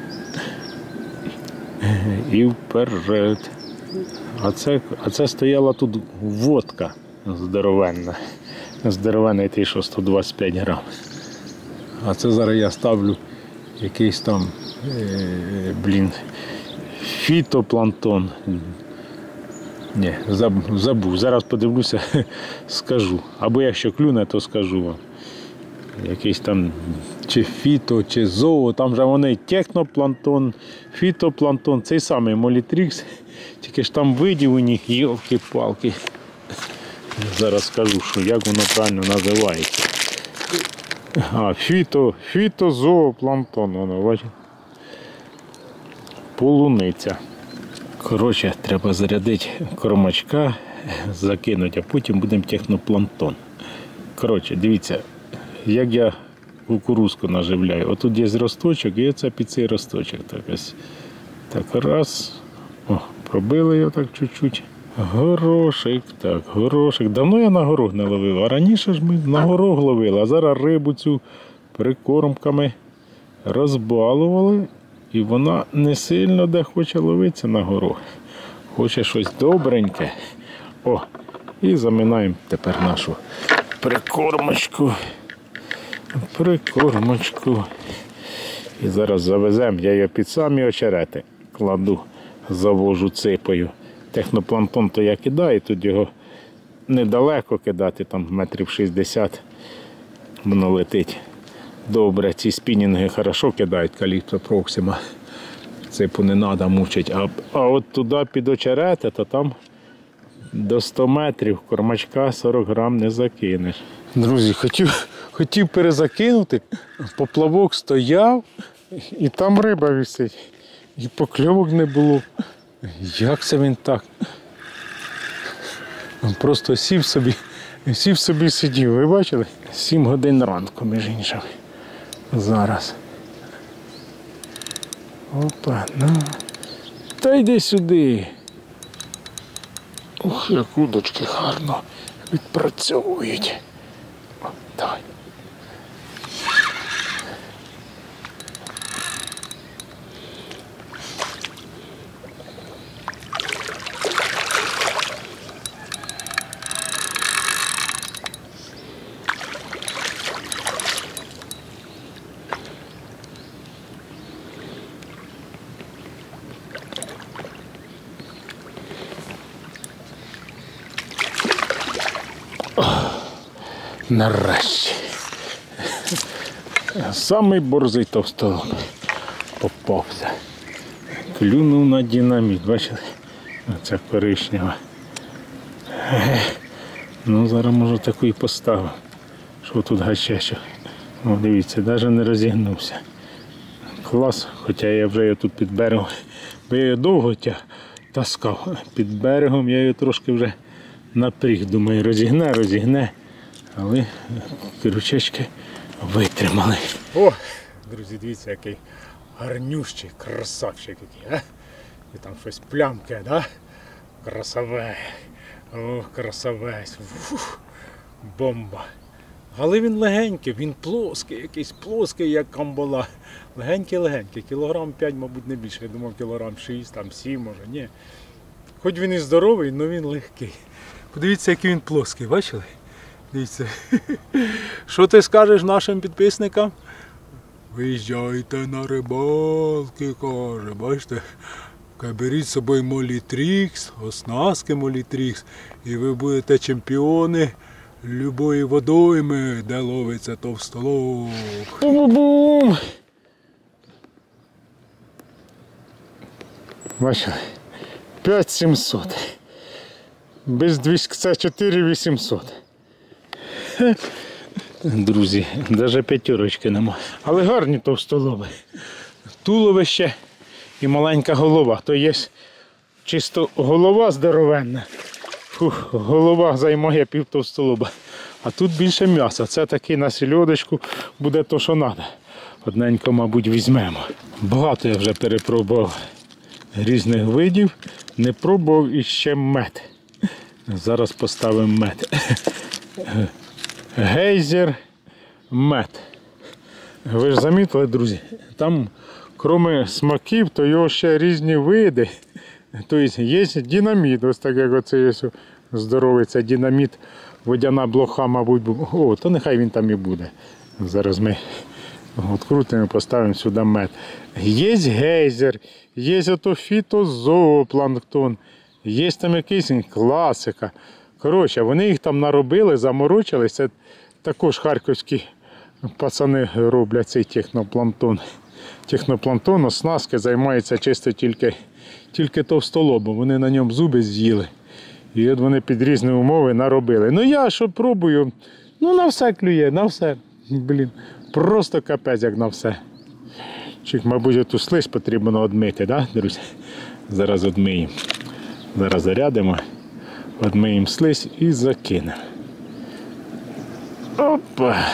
І вперед. А це, а це стояла тут водка здоровенна. Здоровенний той, що сто двадцять п'ять грам. А це зараз я ставлю якийсь там, е, блін, фітопланктон. Ні, забув. Зараз подивлюся, скажу. Або якщо клюне, то скажу вам. Якийсь там чи фіто, чи зоо, там же вони технопланктон, фітопланктон, цей самий молітрікс, тільки ж там видів у них, йолки-палки. Зараз скажу, що як воно правильно називається. А, фіто, фітозоопланктон, воно, бачите. Полуниця. Коротше, треба зарядити кормачка, закинути, а потім будемо технопланктон. Коротше, дивіться, як я кукурузку наживляю. Отут є росточок, і це під цей росточок. Так, ось. Так, раз. О, пробили його так чуть-чуть. Горошик, так, горошик. Давно я на горох не ловив, а раніше ж ми на горох ловили, а зараз рибу цю прикормками розбалували. І вона не сильно де хоче ловитися на горох. Хоче щось добреньке. О, і заминаємо тепер нашу прикормочку. Прикормочку. І зараз завеземо, я її під самі очерети кладу, завожу ципою. Технопланктон то я кидаю, тут його недалеко кидати, там метрів шістдесят воно летить. Добре, ці спінінги хорошо кидають, Calypso Proxima. Ципу не треба мучити. А, а от туди під очерети, то там до ста метрів кормачка сорок грам не закинеш. Друзі, хотів, хотів перезакинути, поплавок стояв, і там риба висить. І покльовок не було. Як це він так? Просто сів собі, сів собі сидів. Ви бачили? Сім годин ранку, між іншим. Зараз. Опа, ну. Та йди сюди. Ух, як удочки гарно відпрацьовують. О, давай. Нарешті. Самий борзий товстолоб попався. Клюнув на динаміт, бачили? Оця коричнева. Ну, зараз може таку і поставив. Що тут гачечок. О, дивіться, навіть не розігнувся. Клас, хоча я вже її тут під берегом, бо я її довго таскав. Під берегом я її трошки вже напріг. Думаю, розігне, розігне. Але крючечки витримали. О, друзі, дивіться, який гарнющий красавчик який, а? І там щось плямке, да? Красавець. О, красавець. Фух, бомба. Але він легенький, він плоский, якийсь плоский, як камбала. Легенький-легенький, кілограм п'ять, мабуть, не більше. Я думав, кілограм шість, там сім, може, ні. Хоч він і здоровий, але він легкий. Подивіться, який він плоский, бачили? Дивіться. Що ти скажеш нашим підписникам? Виїжджайте на рибалки, каже, бачите? Беріть з собою молітрікс, оснастки молітрікс, і ви будете чемпіони любої водойми, де ловиться товстолоб. Бум-бум! Бачили? п'ять сімсот. Без двадцять чотири вісімсот. Друзі, навіть п'ятерочки нема. Але гарні товстолоби. Туловище і маленька голова. То є чисто голова здоровенна. Фух, голова займає пів товстолоба. А тут більше м'яса. Це такий на сільодочку буде то, що треба. Одненько, мабуть, візьмемо. Багато я вже перепробував різних видів. Не пробував іще мед. Зараз поставимо мед. Гейзер мед. Ви ж замітили, друзі, там крім смаків, то його ще різні види. Тобто є динаміт, ось так як оце є здоровий, це динаміт, водяна блоха, мабуть, о, то нехай він там і буде. Зараз ми відкрутимо, поставимо сюди мед. Є гейзер, є ото фітозоопланктон, є там якийсь класика. Коротше, вони їх там наробили, заморочились. Це також харківські пацани роблять цей технопланктон. Технопланктон, оснастки займаються чисто тільки, тільки товстолобом. Вони на ньому зуби з'їли. І от вони під різні умови наробили. Ну я що пробую, ну на все клює, на все. Блін, просто капець як на все. Чик, мабуть, оту слизь потрібно одмити, да, друзі? Зараз одмиємо. Зараз зарядимо, одмиємо слизь і закинемо. Опа!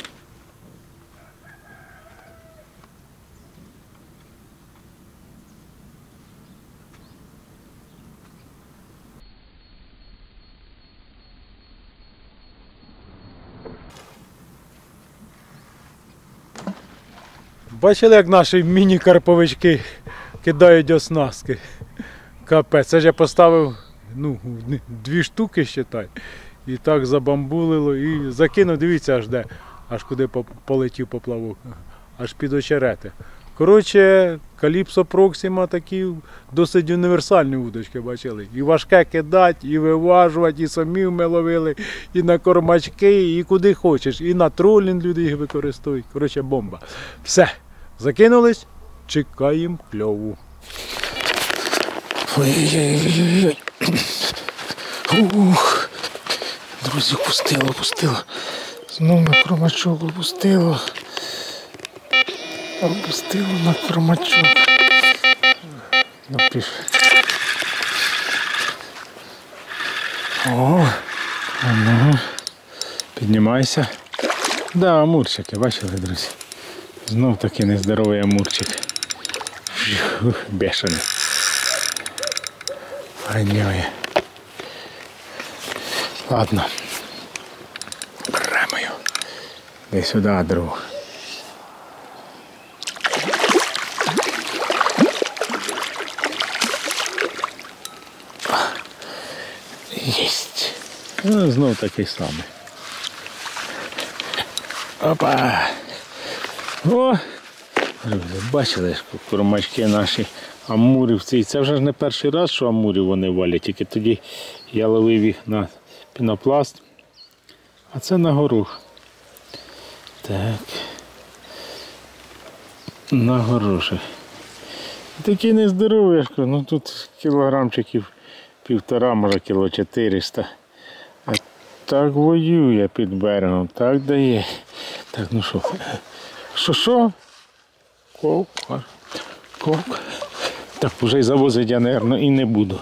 Бачили, як наші міні-карповички кидають оснастки? Капець, це ж я поставив ну, дві штуки, считай. І так забамбулило і закинув, дивіться аж де, аж куди полетів поплавок, аж під очерети. Коротше, Calypso Proxima такі досить універсальні удочки, бачили. І важке кидати, і виважувати, і самі ми ловили, і на кормачки, і куди хочеш. І на тролінг люди їх використовують. Коротше, бомба. Все, закинулись, чекаємо кльову. Ой-ой-ой-ой-ой. Ух. Друзі, пустило, пустило. Знову на кормачок опустило. Опустило на кормачок. Ну, піш. О, ну. Піднімайся. Да, амурчики, бачили, друзі? Знов таки нездоровий амурчик. Фух, бешений. Ганьоє. Ладно. Беремо його. Дай сюди, друг. Єсть. Ну, знов такий самий. Опа. О! Бачили, кормачки наші амурівці. І це вже ж не перший раз, що амурів вони валять, тільки тоді я ловив їх на пінопласт. А це на горох. Так. На горошек. Такі нездорові, ну тут кілограмчиків півтора, може кіло чотириста. А так воює під берегом, так дає. Так, ну що? Що, що? Ковк, ковк. Так, вже й завозити я, мабуть, і не буду.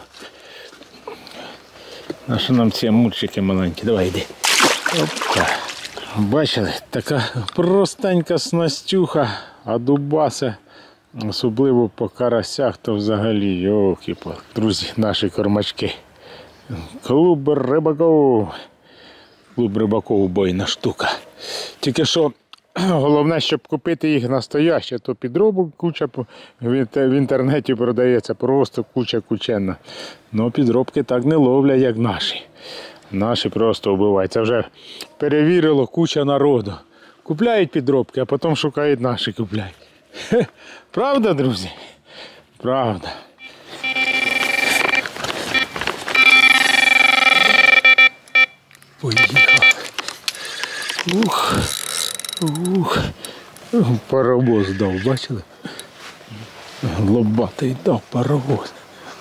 А що нам ці амурчики маленькі? Давай, йди. Опа. Бачили? Така простенька снастюха, а дубаса, особливо по карасях, то взагалі, йоки-па. Друзі, наші кормачки. Клуб рибаков. Клуб рибаков бойна штука. Тільки що головне, щоб купити їх настояще, то підробок куча в інтернеті продається, просто куча кученна. Но підробки так не ловлять, як наші. Наші просто вбивають. Це вже перевірило куча народу. Купляють підробки, а потім шукають наші купляють. Хе. Правда, друзі? Правда. Поїхав. Ух. Ух. Паровоз дав, бачили? Лобатий дав паровоз.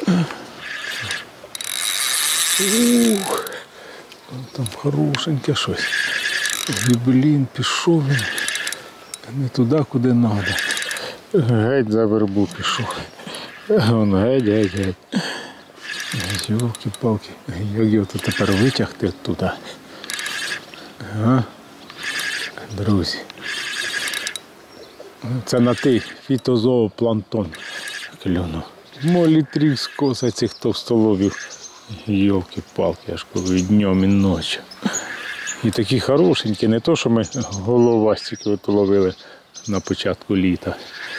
Ух. Там хорошеньке щось. І, блін, пішов він. Не туди, куди треба. Геть за вербу пішов. Вон геть, геть, геть. Йолки-палки. Як його тут тепер витягти туди? Ага. Друзі. Це на той фітозоопланктон клюнув. Молітрів скоса цих товстолобів. Йолки-палки, аж коли днем і ночі. І такі хорошенькі, не то, що ми головастики ловили на початку літа.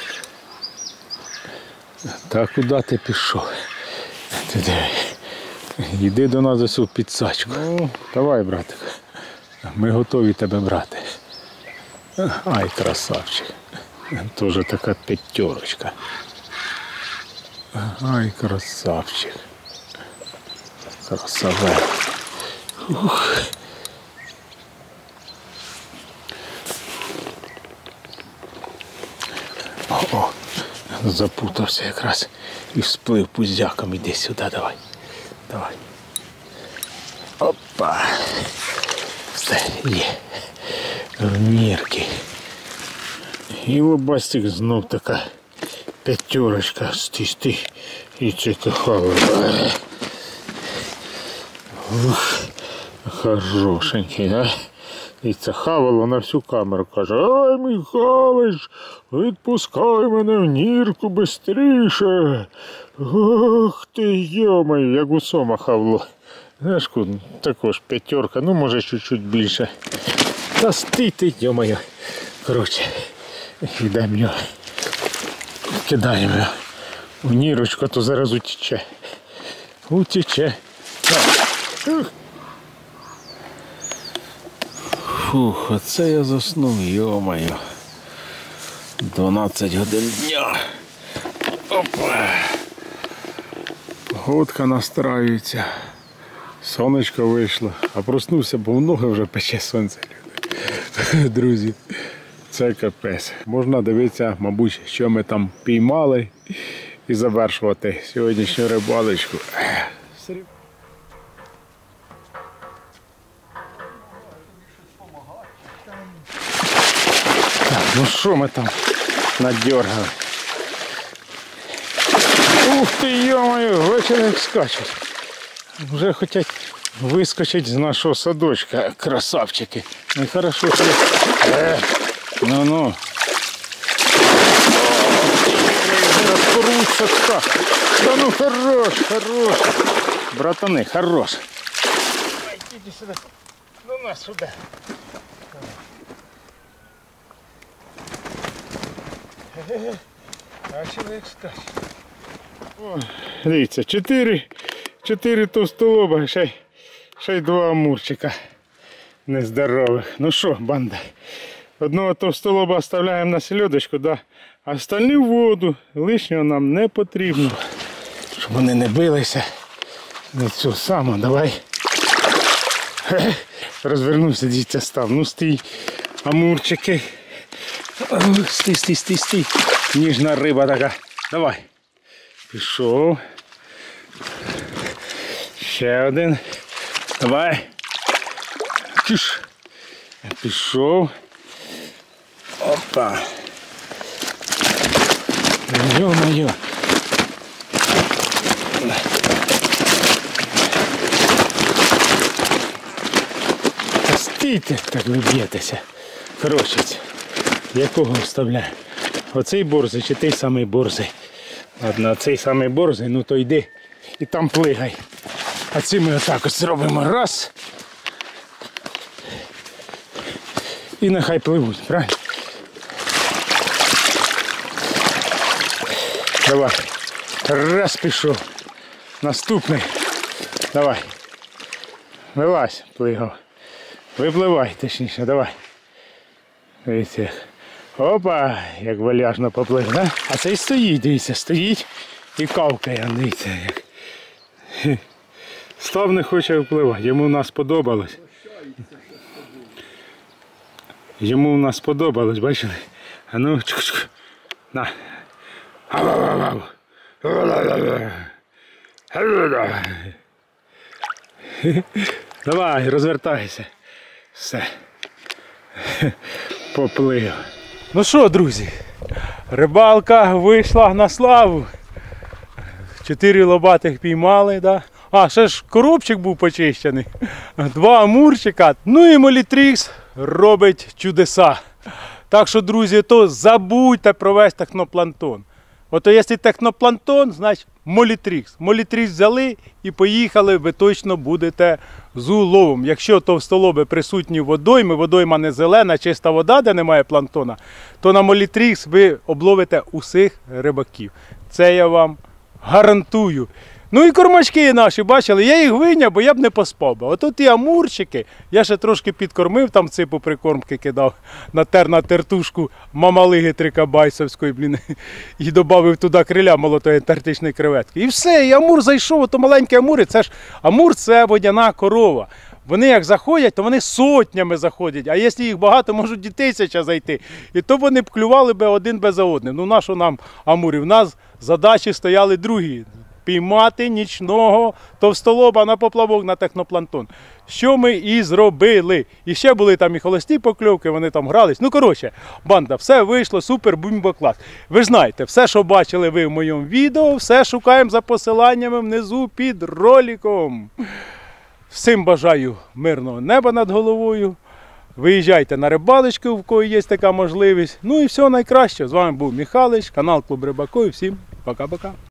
Та куди ти пішов? Ти диви. Йди до нас ось у підсачку. Ну, давай, братик. Ми готові тебе брати. Ай, красавчик. Тоже така п'ятерочка. Ай, красавчик. Красавець. Ух. О, о, запутався якраз і всплив пузяком. Іди сюди, давай. Давай. Опа. Все, є. Нірки. І лобастик знов така п'ятерочка, стій, стій. І це кохало. Ух, хорошенький, да? І це хавало на всю камеру, каже: ай, Михайлович, відпускай мене в нірку бистріше. Ох ти, йо-моє, як у сома хавло. Знаєш, також п'ятерка, ну може чуть-чуть більше. Та стій ти, йо-моє. Коротше, йдемо його, кидаємо його в нірочку, а то зараз утіче. Утіче. Фух, оце я заснув, йо-моє. дванадцять годин дня. Опа. Погодка настраюється. Сонечко вийшло. А проснувся, бо в ноги вже пече сонце. Друзі, це капець. Можна дивитися, мабуть, що ми там піймали і завершувати сьогоднішню рибалочку. Так, ну що ми там надергали? Ух ти, йо-моє, ввечері як скачуть. Вже хочуть вискочить з нашого садочка, красавчики. Ну хорошо, що... Е, ну-ну. Зараз порвуться так. Та ну хорош, хорош. Братани, хорош. Іди сюди. Ну на сюди. А що як скачуть? О, дивіться, чотири, чотири товстолоба, ще й, ще й два амурчика нездорових. Ну що, банда, одного товстолоба оставляємо на сельодочку, да? А остальні в воду, лишнього нам не потрібно, щоб вони не билися. Не цю саму, давай. Розвернувся, дивіться, став. Ну стій, амурчики. Стій, стій, стій, стій. Ніжна риба така. Давай. Пішов. Ще один. Давай. Тиш. Пішов. Опа. Йо-моє. Стійте, так ви б'єтеся. Коротше, якого вставляю? Оцей борзий чи той самий борзий? Ладно, цей самий борзий, ну то йди і там плигай. А ці ми отак ось зробимо. Раз. І нехай пливуть, правильно? Давай. Раз, пішов. Наступний. Давай. Вилазь, плигав. Випливай, точніше, давай. Дивіться. Опа, як валяжно поплив, да? А цей стоїть, дивіться, стоїть і кавкає, дивіться як. Став не хоче впливати, йому в нас сподобалось. Йому в нас сподобалось, бачили? А ну, чук-чук, на. Давай, розвертайся. Все. Поплив. Ну що, друзі, рибалка вийшла на славу. Чотири лобатих піймали, да? А, ще ж коробчик був почищений. Два амурчика. Ну і Молітрікс робить чудеса. Так що, друзі, то забудьте про весь технопланктон. Ото якщо технопланктон, значить Молітрікс. Молітрікс взяли і поїхали, ви точно будете з уловом. Якщо товстолоби присутні в водоймі, водойма не зелена, чиста вода, де немає планктона, то на Молітрікс ви обловите усіх рибаків. Це я вам гарантую. Ну і кормачки наші, бачили, я їх вийняв, бо я б не поспав би. Ото ті амурчики, я ще трошки підкормив, там ципу прикормки кидав, натер на тертушку мамалиги трикабайсовської, блін, і додав туди криля молотої антарктичної креветки. І все, і амур зайшов, ото маленькі амури, це ж амур – це водяна корова. Вони як заходять, то вони сотнями заходять, а якщо їх багато, можуть і тисяча зайти. І то вони б клювали би один без одним. Ну нащо нам амурів? У нас задачі стояли другі. піймати нічного товстолоба на поплавок на технопланктон. Що ми і зробили. І ще були там і холості покльовки, вони там грались. Ну, коротше, банда, все вийшло, супер, бумба, клас. Ви ж знаєте, все, що бачили ви в моєму відео, все шукаємо за посиланнями внизу під роликом. Всім бажаю мирного неба над головою. Виїжджайте на рибалочку, в кого є така можливість. Ну і все найкраще. З вами був Михайлович, канал Клуб Рибаков. Всім пока-пока.